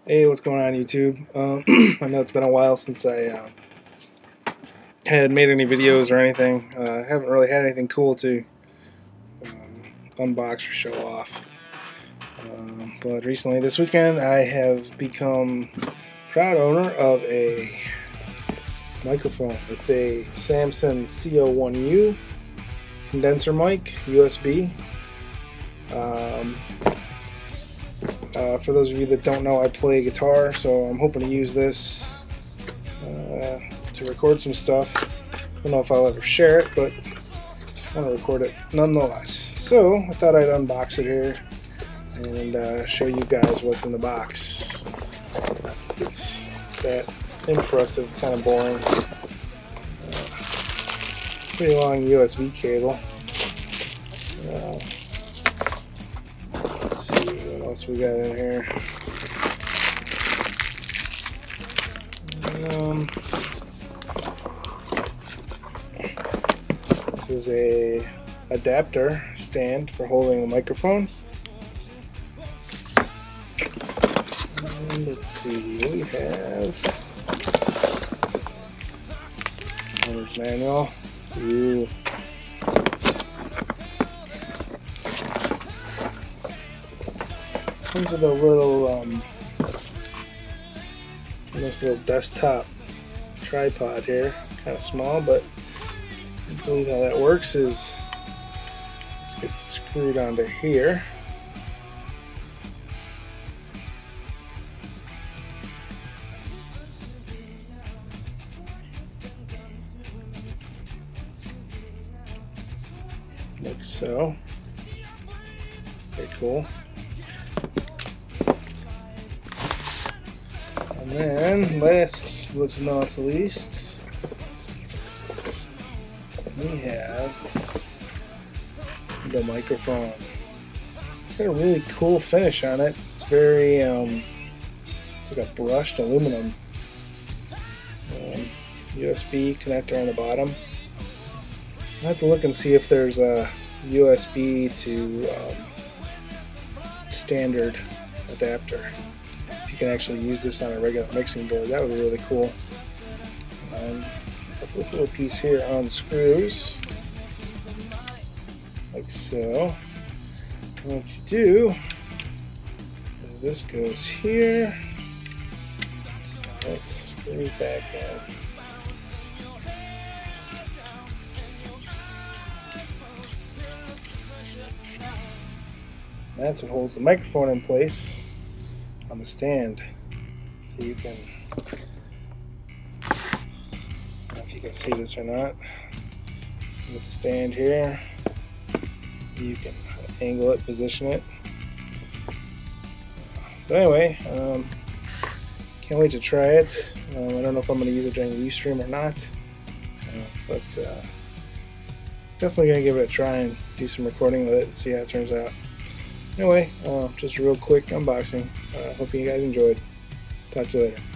Hey, what's going on YouTube? I know it's been a while since I had made any videos or anything. I haven't really had anything cool to unbox or show off. But recently, this weekend, I have become proud owner of a microphone. It's a Samson CO1U condenser mic, USB. For those of you that don't know, I play guitar, so I'm hoping to use this to record some stuff. I don't know if I'll ever share it, but I want to record it nonetheless. So I thought I'd unbox it here and show you guys what's in the box. It's that impressive, kind of boring. Pretty long USB cable. Let's see what else we got in here. This is a adapter stand for holding the microphone. And let's see, we have owner's manual. Ooh. Comes with a little nice little desktop tripod here, kind of small, but I believe how that works is this gets screwed onto here. Like so. Very cool. And then, last but not least, we have the microphone. It's got a really cool finish on it. It's very, it's like a brushed aluminum. USB connector on the bottom. I'll have to look and see if there's a USB to standard adapter. If you can actually use this on a regular mixing board, that would be really cool. Put this little piece here unscrews, like so. And what you do is this goes here. Let's screw it back in. That's what holds the microphone in place on the stand. So you can, I don't know if you can see this or not, with the stand here, you can angle it, position it. But anyway, can't wait to try it. I don't know if I'm going to use it during the Ustream or not, but definitely going to give it a try and do some recording with it and see how it turns out. Anyway, just a real quick unboxing. Hope you guys enjoyed. Talk to you later.